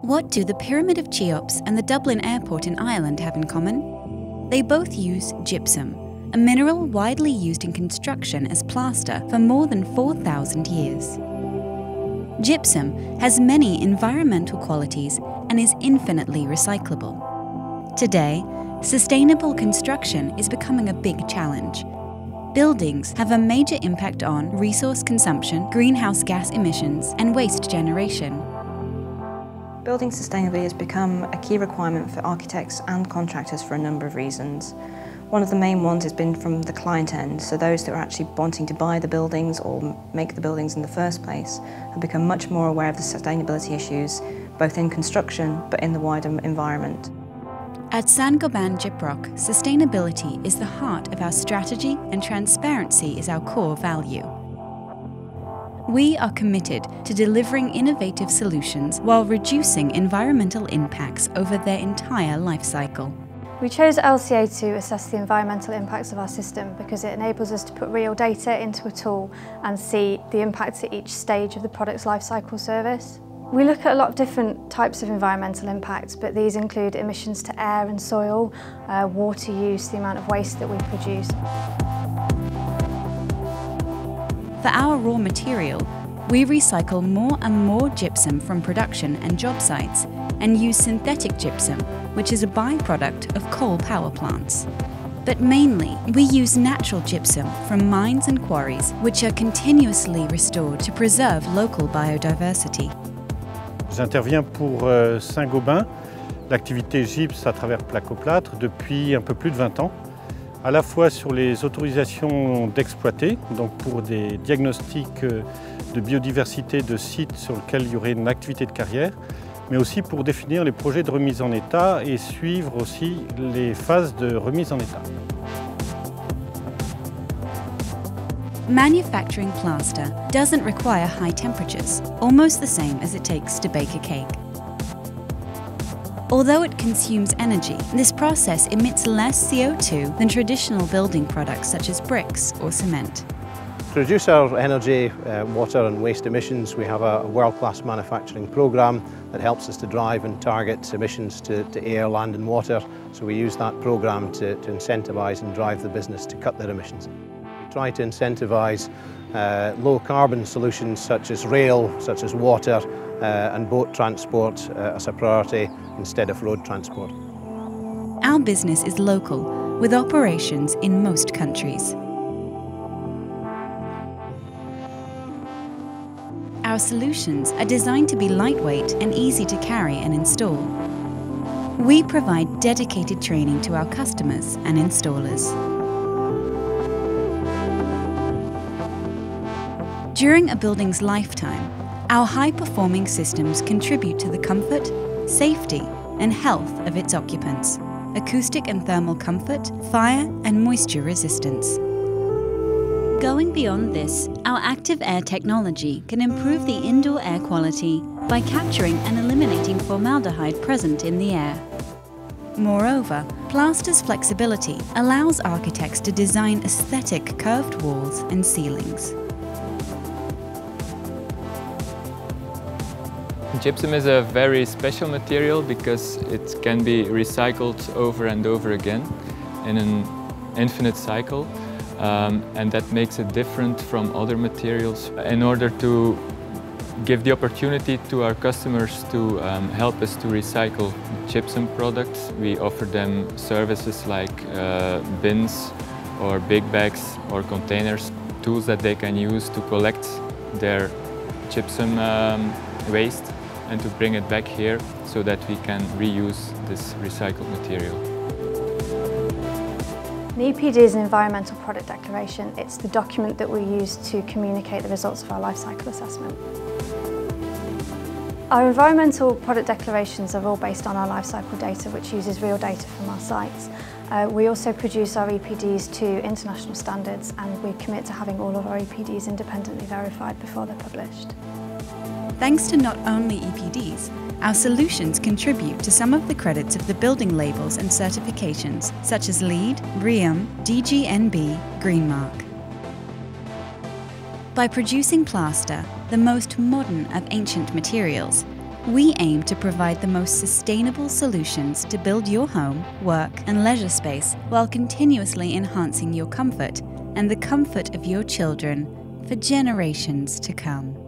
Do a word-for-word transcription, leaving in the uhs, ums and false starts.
What do the Pyramid of Cheops and the Dublin Airport in Ireland have in common? They both use gypsum, a mineral widely used in construction as plaster for more than four thousand years. Gypsum has many environmental qualities and is infinitely recyclable. Today, sustainable construction is becoming a big challenge. Buildings have a major impact on resource consumption, greenhouse gas emissions, and waste generation. Building sustainably has become a key requirement for architects and contractors for a number of reasons. One of the main ones has been from the client end, so those that are actually wanting to buy the buildings or make the buildings in the first place have become much more aware of the sustainability issues, both in construction but in the wider environment. At Saint-Gobain Gyproc, sustainability is the heart of our strategy and transparency is our core value. We are committed to delivering innovative solutions while reducing environmental impacts over their entire life cycle. We chose L C A to assess the environmental impacts of our system because it enables us to put real data into a tool and see the impact at each stage of the product's life cycle service. We look at a lot of different types of environmental impacts, but these include emissions to air and soil, uh, water use, the amount of waste that we produce. For our raw material, we recycle more and more gypsum from production and job sites and use synthetic gypsum, which is a byproduct of coal power plants. But mainly, we use natural gypsum from mines and quarries, which are continuously restored to preserve local biodiversity. J'interviens pour euh, Saint-Gobain, l'activité gypse à travers plaque-au-plâtre depuis un peu plus de vingt ans, à la fois sur les autorisations d'exploiter, donc pour des diagnostics de biodiversité de sites sur lesquels il y aurait une activité de carrière, mais aussi pour définir les projets de remise en état et suivre aussi les phases de remise en état. Manufacturing plaster doesn't require high temperatures, almost the same as it takes to bake a cake. Although it consumes energy, this process emits less C O two than traditional building products such as bricks or cement. To reduce our energy, uh, water and waste emissions, we have a world-class manufacturing programme that helps us to drive and target emissions to, to air, land and water. So we use that programme to, to incentivise and drive the business to cut their emissions. We try to incentivise uh, low-carbon solutions such as rail, such as water uh, and boat transport uh, as a priority instead of road transport. Our business is local, with operations in most countries. Our solutions are designed to be lightweight and easy to carry and install. We provide dedicated training to our customers and installers. During a building's lifetime, our high-performing systems contribute to the comfort, safety, and health of its occupants, acoustic and thermal comfort, fire and moisture resistance. Going beyond this, our active air technology can improve the indoor air quality by capturing and eliminating formaldehyde present in the air. Moreover, plaster's flexibility allows architects to design aesthetic curved walls and ceilings. Gypsum is a very special material because it can be recycled over and over again in an infinite cycle. Um, and that makes it different from other materials. In order to give the opportunity to our customers to um, help us to recycle gypsum products, we offer them services like uh, bins or big bags or containers, tools that they can use to collect their gypsum um, waste and to bring it back here so that we can reuse this recycled material. An E P D is an environmental product declaration. It's the document that we use to communicate the results of our life cycle assessment. Our environmental product declarations are all based on our life cycle data, which uses real data from our sites. Uh, we also produce our E P Ds to international standards, and we commit to having all of our E P Ds independently verified before they're published. Thanks to not only E P Ds, our solutions contribute to some of the credits of the building labels and certifications, such as LEED, BREEAM, D G N B, Green Mark. By producing plaster, the most modern of ancient materials, We aim to provide the most sustainable solutions to build your home, work and leisure space while continuously enhancing your comfort and the comfort of your children for generations to come.